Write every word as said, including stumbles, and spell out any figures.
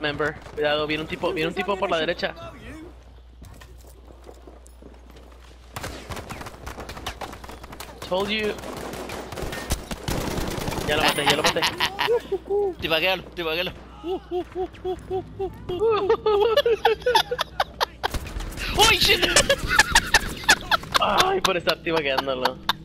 member. Cuidado, viene un tipo, viene un tipo por la derecha. Told you. Ya lo maté, ya lo maté. Tipaquealo, tipaquealo. ¡Uy, shit! Ay, por estar tipaqueándolo.